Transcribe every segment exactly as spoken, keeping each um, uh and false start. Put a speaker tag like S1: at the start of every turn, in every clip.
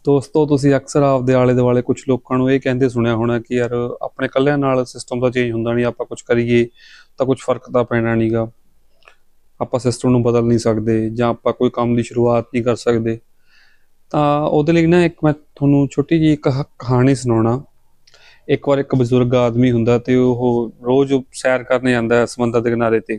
S1: ਦੋਸਤੋ ਤੁਸੀਂ ਅਕਸਰ ਆਪਦੇ ਆਲੇ ਦੁਆਲੇ ਕੁਝ ਲੋਕਾਂ ਨੂੰ ਇਹ ਕਹਿੰਦੇ ਸੁਣਿਆ ਹੋਣਾ ਕਿ ਯਾਰ ਆਪਣੇ ਇਕੱਲਿਆਂ ਨਾਲ ਸਿਸਟਮ ਦਾ ਚੇਂਜ ਹੁੰਦਾ ਨਹੀਂ, ਆਪਾਂ ਕੁਝ ਕਰੀਏ ਤਾਂ ਕੁਝ ਫਰਕ ਤਾਂ ਪੈਣਾ ਨਹੀਂਗਾ, ਆਪਾਂ ਸਿਸਟਮ ਨੂੰ ਬਦਲ ਨਹੀਂ ਸਕਦੇ ਜਾਂ ਆਪਾਂ ਕੋਈ ਕੰਮ ਦੀ ਸ਼ੁਰੂਆਤ ਨਹੀਂ ਕਰ ਸਕਦੇ। ਤਾਂ ਉਹਦੇ ਲਈ ਨਾ ਇੱਕ ਮੈਂ ਤੁਹਾਨੂੰ ਛੋਟੀ ਜਿਹੀ ਇੱਕ ਹ- ਕਹਾਣੀ ਸੁਣਾਉਣਾ। ਇੱਕ ਵਾਰ ਇੱਕ ਬਜ਼ੁਰਗ ਆਦਮੀ ਹੁੰਦਾ ਤੇ ਉਹ ਰੋਜ਼ ਸੈਰ ਕਰਨ ਜਾਂਦਾ ਹੈ ਸਮੁੰਦਰ ਦੇ ਕਿਨਾਰੇ ਤੇ।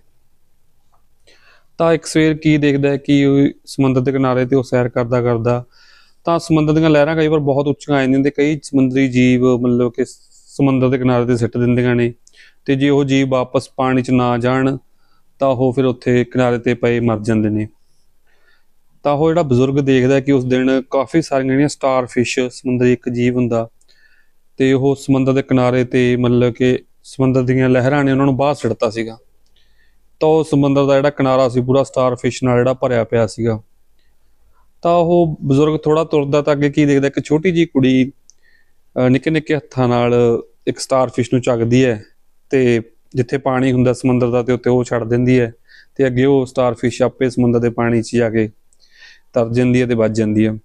S1: ਤਾਂ ਇੱਕ ਸਵੇਰ ਕੀ ਦੇਖਦਾ ਹੈ ਕਿ ਉਹ ਸਮੁੰਦਰ ਦੇ ਕਿਨਾਰੇ ਤੇ ਉਹ ਸੈਰ ਕਰਦਾ ਕਰਦਾ ਤਾਂ ਸਮੁੰਦਰ ਦੀਆਂ ਲਹਿਰਾਂ ਕਈ ਵਾਰ ਬਹੁਤ ਉੱਚੀਆਂ ਆ ਜਾਂਦੀਆਂ ਤੇ ਕਈ ਸਮੁੰਦਰੀ ਜੀਵ ਮਤਲਬ ਕਿ ਸਮੁੰਦਰ ਦੇ ਕਿਨਾਰੇ ਤੇ ਸਿੱਟ ਦਿੰਦੀਆਂ ਨੇ, ਤੇ ਜੇ ਉਹ ਜੀਵ ਵਾਪਸ ਪਾਣੀ 'ਚ ਨਾ ਜਾਣ ਤਾਂ ਉਹ ਫਿਰ ਉੱਥੇ ਕਿਨਾਰੇ ਤੇ ਪਏ ਮਰ ਜਾਂਦੇ ਨੇ। ਤਾਂ ਉਹ ਜਿਹੜਾ ਬਜ਼ੁਰਗ ਦੇਖਦਾ ਕਿ ਉਸ ਦਿਨ ਕਾਫੀ ਸਾਰੀਆਂ ਜਿਹੜੀਆਂ ਸਟਾਰ ਫਿਸ਼, ਸਮੁੰਦਰੀ ਇੱਕ ਜੀਵ ਹੁੰਦਾ, ਤੇ ਉਹ ਸਮੁੰਦਰ ਦੇ ਕਿਨਾਰੇ ਤੇ ਮਤਲਬ ਕਿ ਸਮੁੰਦਰ ਦੀਆਂ ਲਹਿਰਾਂ ਨੇ ਉਹਨਾਂ ਨੂੰ ਬਾਹਰ ਸਿੱਟਤਾ ਸੀਗਾ। ਤਾਂ ਉਹ ਸਮੁੰਦਰ ਦਾ ਜਿਹੜਾ ਕਿਨਾਰਾ ਸੀ ਪੂਰਾ ਸਟਾਰ ਫਿਸ਼ ਨਾਲ ਜਿਹੜਾ ਭਰਿਆ ਪਿਆ ਸੀਗਾ। ਤਾਂ ਉਹ ਬਜ਼ੁਰਗ ਥੋੜਾ ਤੁਰਦਾ ਤਾਂ ਅੱਗੇ ਕੀ ਦੇਖਦਾ, ਇੱਕ ਛੋਟੀ ਜਿਹੀ ਕੁੜੀ ਅਹ ਨਿੱਕੇ ਨਿੱਕੇ ਹੱਥਾਂ ਨਾਲ ਇੱਕ ਸਟਾਰ ਫਿਸ਼ ਨੂੰ ਚੱਕਦੀ ਹੈ ਤੇ ਜਿੱਥੇ ਪਾਣੀ ਹੁੰਦਾ ਸਮੁੰਦਰ ਦਾ ਤੇ ਉੱਤੇ ਉਹ ਛੱਡ ਦਿੰਦੀ ਹੈ, ਤੇ ਅੱਗੇ ਉਹ ਸਟਾਰ ਫਿਸ਼ ਆਪੇ ਸਮੁੰਦਰ ਦੇ ਪਾਣੀ 'ਚ ਜਾ ਕੇ ਤਰ ਜਾਂਦੀ ਹੈ ਤੇ ਵੱਜ ਜਾਂਦੀ ਹੈ।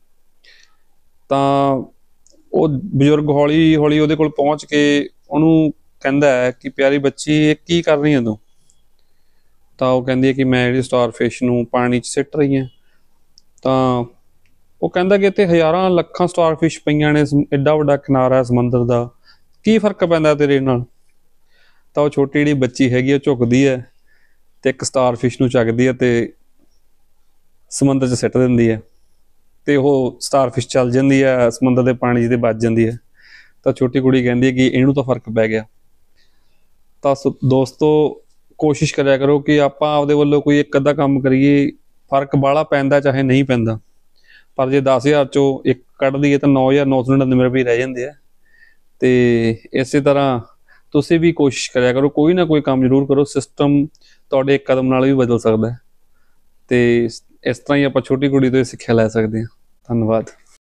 S1: ਤਾਂ ਉਹ ਬਜ਼ੁਰਗ ਹੌਲੀ ਹੌਲੀ ਉਹਦੇ ਕੋਲ ਪਹੁੰਚ ਕੇ ਉਹਨੂੰ ਕਹਿੰਦਾ ਹੈ ਕਿ ਪਿਆਰੀ ਬੱਚੀ, ਇਹ ਕੀ ਕਰ ਰਹੀ ਹੈ ਤੂੰ? ਤਾਂ ਉਹ ਕਹਿੰਦੀ ਹੈ ਕਿ ਮੈਂ ਜਿਹੜੀ ਸਟਾਰ ਫਿਸ਼ ਨੂੰ ਪਾਣੀ 'ਚ ਸਿੱਟ ਰਹੀ ਹਾਂ। ਤਾਂ ਉਹ ਕਹਿੰਦਾ ਕਿ ਇੱਥੇ ਹਜ਼ਾਰਾਂ ਲੱਖਾਂ ਸਟਾਰ ਫਿਸ਼ ਪਈਆਂ ਨੇ, ਸਮ- ਐਡਾ ਵੱਡਾ ਕਿਨਾਰਾ ਸਮੁੰਦਰ ਦਾ, ਕੀ ਫਰਕ ਪੈਂਦਾ ਤੇਰੇ ਨਾਲ? ਤਾਂ ਉਹ ਛੋਟੀ ਜਿਹੜੀ ਬੱਚੀ ਹੈਗੀ ਉਹ ਝੁਕਦੀ ਹੈ ਤੇ ਇੱਕ ਸਟਾਰ ਫਿਸ਼ ਨੂੰ ਚੱਕਦੀ ਹੈ ਤੇ ਸਮੁੰਦਰ 'ਚ ਸਿੱਟ ਦਿੰਦੀ ਹੈ, ਤੇ ਉਹ ਸਟਾਰ ਫਿਸ਼ ਚੱਲ ਜਾਂਦੀ ਹੈ ਸਮੁੰਦਰ ਦੇ ਪਾਣੀ 'ਚ ਤੇ ਵੱਜ ਜਾਂਦੀ ਹੈ। ਤਾਂ ਛੋਟੀ ਕੁੜੀ ਕਹਿੰਦੀ ਹੈ ਕਿ ਇਹਨੂੰ ਤਾਂ ਫਰਕ ਪੈ ਗਿਆ। ਤਾਂ ਸੋ- ਦੋਸਤੋ ਕੋਸ਼ਿਸ਼ ਕਰਿਆ ਕਰੋ ਕਿ ਆਪਾਂ ਆਪਦੇ ਵੱਲੋਂ ਕੋਈ ਇੱਕ ਅੱਧਾ ਕੰਮ ਕਰੀਏ, ਫਰਕ ਬਾਹਲਾ ਪੈਂਦਾ ਚਾਹੇ ਨਹੀਂ ਪੈਂਦਾ, ਪਰ ਜੇ ਦਸ ਹਜ਼ਾਰ ਚੋਂ ਇੱਕ ਕੱਢ ਦਈਏ ਤਾਂ ਨੌ ਹਜ਼ਾਰ ਨੌ ਸੌ ਨੜਿਨਵੇਂ ਰੁਪਏ ਰਹਿ ਜਾਂਦੇ ਆ। ਤੇ ਇਸੇ ਤਰ੍ਹਾਂ ਤੁਸੀਂ ਵੀ ਕੋਸ਼ਿਸ਼ ਕਰਿਆ ਕਰੋ, ਕੋਈ ਨਾ ਕੋਈ ਕੰਮ ਜ਼ਰੂਰ ਕਰੋ, ਸਿਸਟਮ ਤੁਹਾਡੇ ਇੱਕ ਕਦਮ ਨਾਲ ਵੀ ਬਦਲ ਸਕਦਾ ਹੈ। ਤੇ ਇਸ ਇਸ ਤਰ੍ਹਾਂ ਹੀ ਆਪਾਂ ਛੋਟੀ ਕੁੜੀ ਤੋਂ ਇਹ ਸਿੱਖਿਆ ਲੈ ਸਕਦੇ ਹਾਂ। ਧੰਨਵਾਦ।